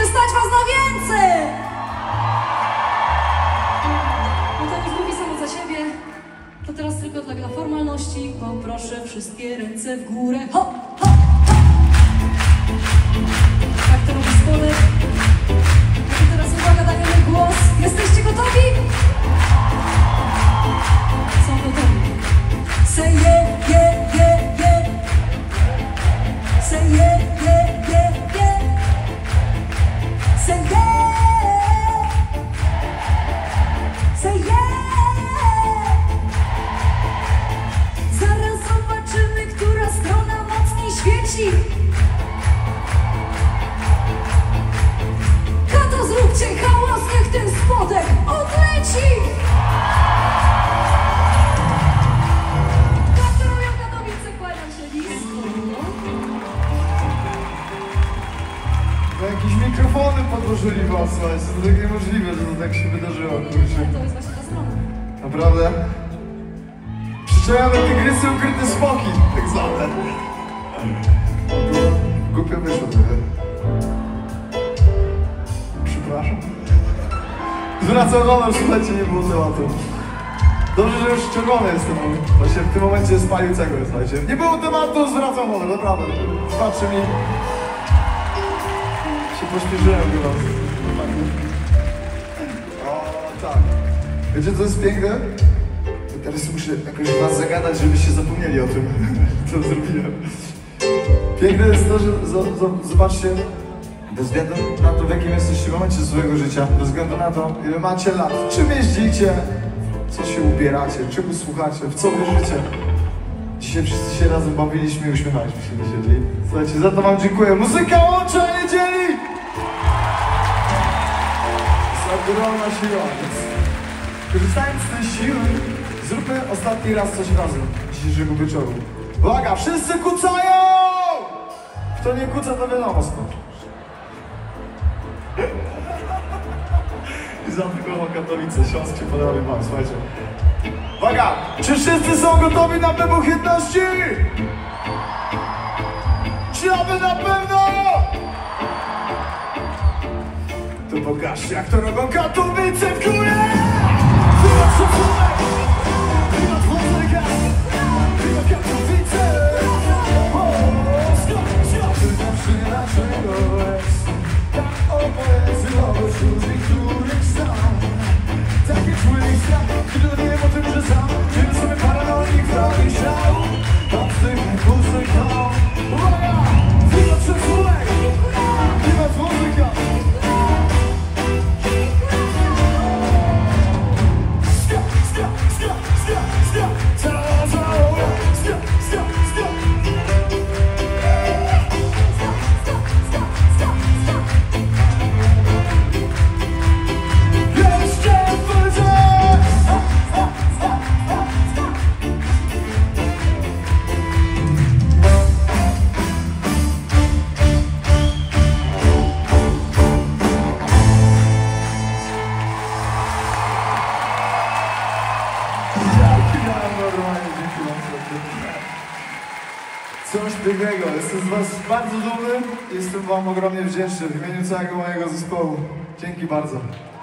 stać was na więcej! No to niech mówi samo za siebie. To teraz tylko dla formalności poproszę wszystkie ręce w górę. Hop, hop, hop! Tak to robi spodek. A teraz uwaga, dajemy głos. Jesteście gotowi? Są gotowi. Say yeah, yeah, yeah, yeah. Say yeah, yeah, yeah, yeah. Say yeah. Say yeah. Zaraz zobaczymy, która strona mocniej świeci. Kato, zróbcie hałas, niech ten spodek odleci. Gratuluję Katowice, kłaniam się nisko. Jakieś mikrofony podłożyli was, słuchajcie, to tak niemożliwe, że to tak się wydarzyło, kurczę. To jest właśnie ta strona. Naprawdę? Przyczajane tygrysy, ukryte smoki, tak zwane. Głupio wyszło trochę. Przepraszam. Zwracam honor, słuchajcie, nie było tematu. Dobrze, że już czerwony jestem, właśnie w tym momencie spalił cegłę, słuchajcie. Nie było tematu, zwracam honor, naprawdę. Patrzy mi. Się pośpieszyłem chyba. O, tak. Wiecie, co jest piękne? To teraz muszę jakoś was zagadać, żebyście zapomnieli o tym, co zrobiłem. Piękne jest to, że zobaczcie, bez względu na to, w jakim jesteście momencie swojego życia, bez względu na to, ile macie lat, czym jeździcie, co się ubieracie, czego słuchacie, w co wierzycie. Dzisiaj wszyscy się razem bawiliśmy i uśmiechaliśmy się do siebie. Słuchajcie, za to wam dziękuję. Muzyka łącza, nie dzieli! Jest ogromna siła, więc korzystając z tej siły, zróbmy ostatni raz coś razem dzisiejszego wieczoru. Uwaga, wszyscy kucają! Kto nie kuca, to wiadomo skąd. I zaatakował Katowice, Śląsk się podoba wam, słuchajcie. Uwaga! Czy wszyscy są gotowi na wybuch jedności? Czy aby na pewno? To pokażcie, jak to robią Katowice w górę! Wyjąć szacunek! Wyjąć muzyka! Wyjąć Katowice! Dlaczego jest tak obowiązywały ludzi, których znam? Takie człowiek znam, który wiem o tym, że sam żyję sobie paranoik w rogi ciał. Tam z tym muzyką. Uwaga! Wyjąć szacunek! Wyjąć muzyka! Ska, ska, ska, ska, ska! Cała, cała! Ska, ska, ska! Coś pięknego, jestem z was bardzo dumny i jestem wam ogromnie wdzięczny w imieniu całego mojego zespołu. Dzięki bardzo.